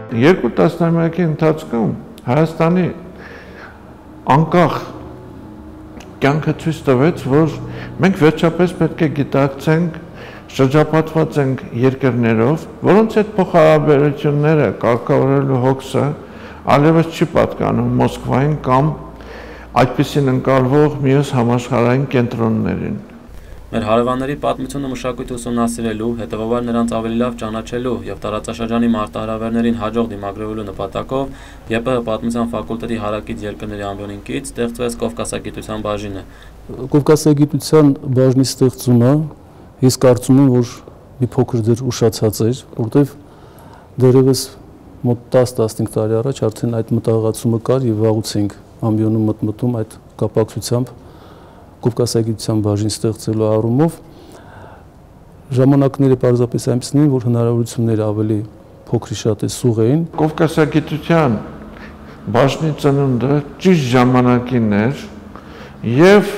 Երկու տասնամյակի ընթացքում Հայաստանի անկախ կյանքը ցույց տվեց, որ մենք վերջապես պետք է գիտակցենք, շրջապատված ենք երկրներով, որոնց հետ փոխհարաբերությունները կարգավորելու հոգսը այլևս չի պատկանում Մոսկվային կամ այդպիսին ընկալվող մյուս համաշխարհային կենտրոններին։ Մեր հարևանների պատմությունը մշակույթ ուսումնասիրելու, հետևաբար նրանց ավելի լավ ճանաչելու և տարածաշրջանի մարտահրավերներին հաջող դիմագրելու նպատակով ԵՊՀ պատմության ֆակուլտետի հարակից երկրների ամբիոնինքից ստեղծվեց Կովկասագիտության բաժինը։ Կովկասագիտության բաժնի ստեղծումը ես կարծում եմ, որ մի փոքր դեռ ուշացած էր, որտեղ դեռևս մոտ 10-15 տարի առաջ արդեն այդ մտահղացումը կար եւ վաղուց ենք ամբիոնում մտմտում այդ կապակցությամբ Կովկասագիտության բաժին ստեղծելու առումով ժամանակները պարզապես այնպիսին էին, որ հնարավորությունները ավելի փոքրի շատ է սուղ էին։ Կովկասագիտության բաժնի ծնունդը ճիշտ ժամանակին էր եւ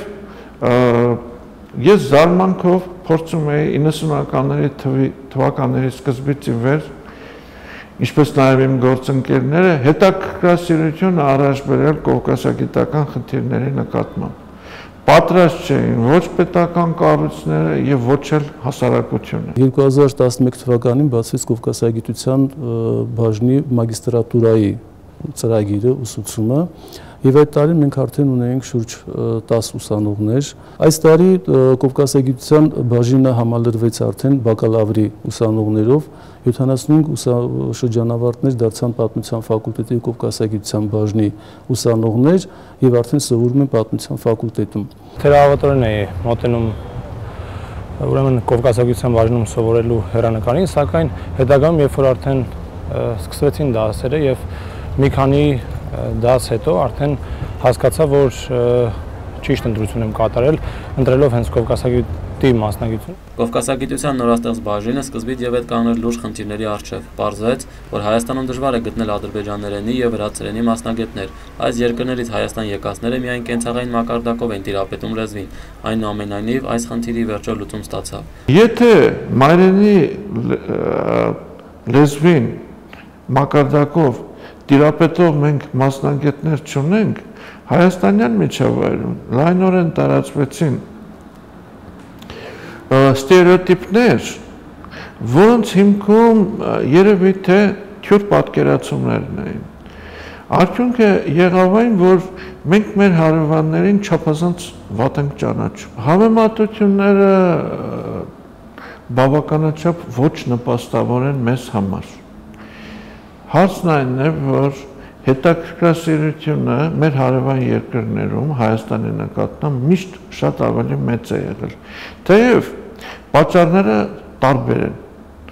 ես զարմանքով փորձում էի 90-ականների թվականների սկզբից ի վեր, ինչպես նաև իմ գործընկերները հետաքրքրասիրություն առաջ բերել կովկասագիտական խնդիրների նկատմամբ։ Պատրաստ չէին ոչ պետական կառույցները եւ ոչ էլ հասարակությունը։ 2011 թվականին բացվեց Կովկասագիտության բաժնի մագիստրատուրայի ծրագիրը, ուսուցումը, եւ այդ տարի մենք արդեն ունեինք շուրջ 10 ուսանողներ։ Այս տարի Կովկասագիտության բաժինը համալրվեց արդեն բակալավրի ուսանողներով, 75 շրջանավարտներ դարձան պատմության ֆակուլտետի Կովկասագիտության բաժնի ուսանողներ եւ արդեն սովորում են պատմության ֆակուլտետում։ Թերահավատորեն էի մոտենում ուրեմն Կովկասագիտության բաժնում սովորելու հեռանկարին, սակայն հետագայում երբ որ արդեն սկսվեցին դասերը եւ մի քանի դաս հետո արդեն հասկացա, որ ճիշտ ընտրություն եմ կատարել, ընտրելով հենց Կովկասագիտի մասնագիտություն։ Կովկասագիտության նորաստեղծ բաժինը սկզբից եւ հետ կանգնել լուրջ խնդիրների առջև։ Պարզվեց, որ Հայաստանում դժվար է գտնել ադրբեջաներենի եւ վրացերենի մասնագետներ։ Այս երկրներից Հայաստան եկածները միայն կենցաղային մակարդակով են տիրապետում լեզվին։ Այնուամենայնիվ, այս խնդիրի վերջո լուծում ստացավ։ Եթե մայրենի լեզվին մակարդակով տիրապետող մենք մասնագետներ չունենք, հայաստանյան միջավայրում լայնորեն տարածվեցին ստերեոտիպներ, որոնց հիմքում երևի թե թյուր պատկերացումներն էին։ Արդյունքը եղավ այն, որ մենք մեր հարևաններին չափազանց վատ ենք ճանաչում։ Համեմատությունները բավականաչափ ոչ նպաստավոր են մեզ համար։ Հարցն այն է, որ հետաքրքրասիրությունը մեր հարևան երկրներում Հայաստանի նկատմամբ միշտ շատ ավելի մեծ է եղել։ Թեև պատճառները տարբեր են։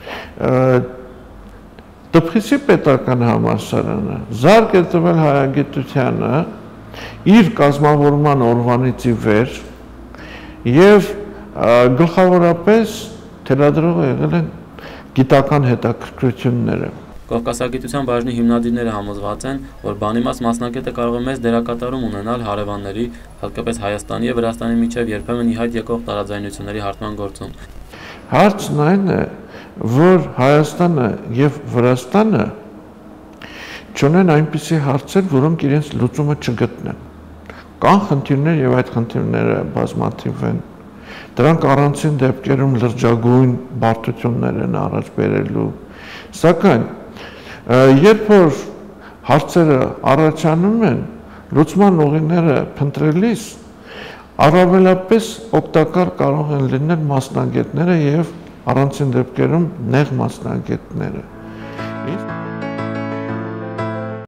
Տբխիսի պետական համալսարանը զարկ է տվել հայագիտությանը իր կազմավորման օրվանից ի վեր եւ գլխավորապես թելադրող եղել են գիտական հետաքրքրությունները։ Կովկասագիտության բաժնի հիմնադիրները համոզված են, որ բանիմաց մասնագետը կարող է մեծ դերակատարում ունենալ հարևանների, հատկապես Հայաստանի եւ Վրաստանի միջև երբեմն ի հայտ եկող տարաձայնությունների հարթման գործում։ Հարցն այն է, որ Հայաստանը եւ Վրաստանը չունեն այնպիսի հարցեր, որոնք իրենց լուծումը չգտնեն։ Կան խնդիրներ եւ այդ խնդիրները բազմաթիվ են։ Դրանք առանցին դեպքերում լրջագույն բարդություններ են առաջ բերելու, սակայն երբ որ հարցերը առաջանում են, լուծման ուղիները փնտրելիս առավելապես օգտակար կարող են լինել մասնագետները եւ առանցին դեպքերում նեղ մասնագետները։